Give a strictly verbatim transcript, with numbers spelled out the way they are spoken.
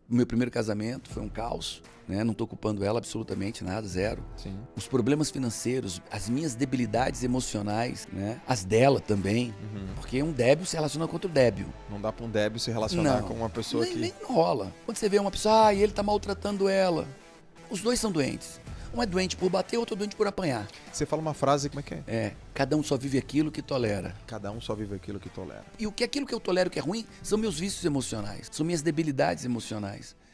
O meu primeiro casamento foi um caos, né? Não estou culpando ela absolutamente nada, zero. Sim. Os problemas financeiros, as minhas debilidades emocionais, né? As dela também. Uhum. Porque um débil se relaciona com outro débil. Não dá para um débil se relacionar Não, com uma pessoa nem, que... nem rola. Quando você vê uma pessoa, ah, e ele tá maltratando ela. Os dois são doentes. Um é doente por bater, outro é doente por apanhar. Você fala uma frase, como é que é? É, cada um só vive aquilo que tolera. Cada um só vive aquilo que tolera. E o que aquilo que eu tolero que é ruim são meus vícios emocionais, são minhas debilidades emocionais.